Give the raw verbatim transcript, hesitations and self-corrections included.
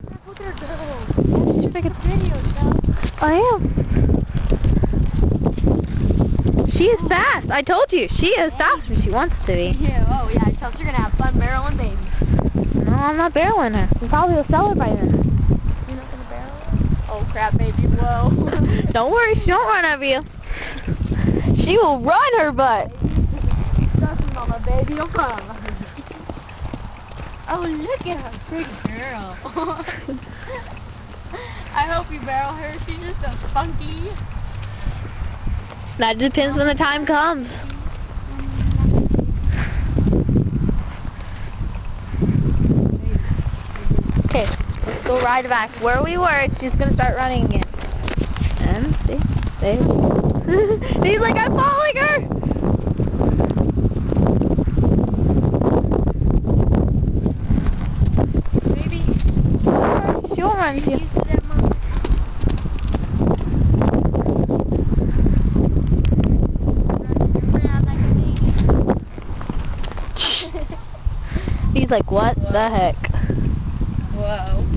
Look at her go. She's making a video, Chelsea. I am. She is fast. I told you. She is fast when she wants to be. Yeah, oh yeah, Chelsea, you're gonna have fun barreling baby. No, I'm not barreling her. We probably will sell her by then. You're not gonna barrel her? Oh crap, baby, whoa. Don't worry, she won't run over you. She will run her butt. Trust me, mama, baby, you'll come. Oh, look at her pretty girl. I hope you barrel her. She's just so funky. That depends when the time comes. Okay, let's go ride back where we were. She's gonna start running again. And see, there she is. He's like, I'm following her. Maybe she won't run to you. He's like, what the heck? Whoa.